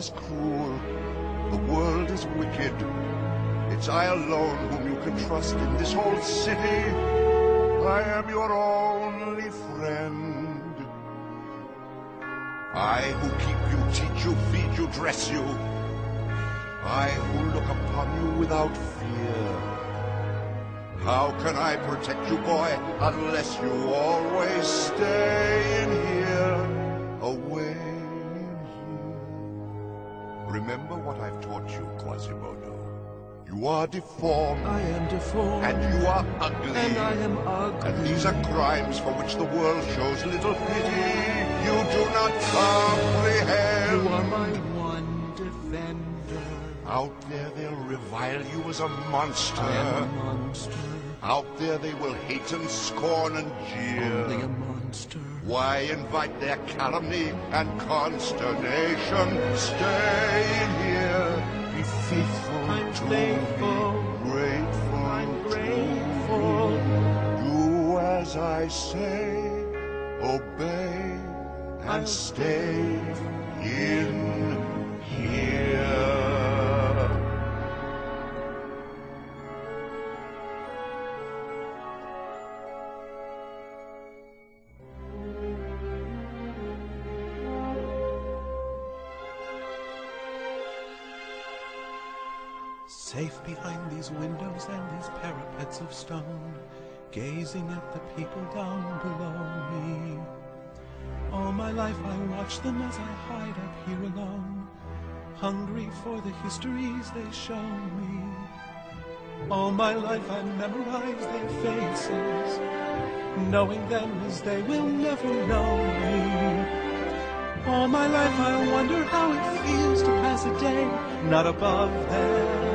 is cruel, the world is wicked. It's I alone whom you can trust in this whole city. I am your only friend. I who keep you, teach you, feed you, dress you. I who look upon you without fear. How can I protect you, boy, unless you always stay in here, away in here? Remember what I've taught you, Quasimodo. You are deformed. I am deformed. And you are ugly. And I am ugly. And these are crimes for which the world shows little pity. You do not comprehend. You are my one defender. Out there they'll revile you as a monster. I am a monster. Out there they will hate and scorn and jeer. Only a monster. Why invite their calumny and consternation? Stay in here. Be faithful I'm to faithful. me. Grateful. I'm grateful. Do as I say. Obey and stay in here. Safe behind these windows and these parapets of stone, gazing at the people down below me. All my life I watch them as I hide up here alone, hungry for the histories they show me. All my life I memorize their faces, knowing them as they will never know me. All my life I wonder how it feels to pass a day not above them,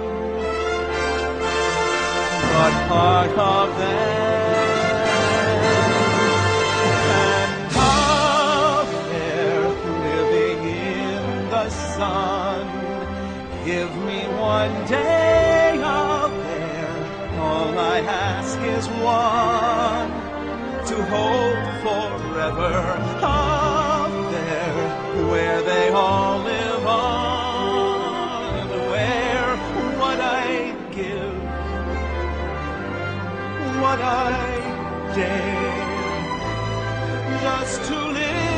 but part of them. And up there, living in the sun, give me one day up there. All I ask is one, to hold forever. Up there, where they all live on, where what I give, what I dare, just to live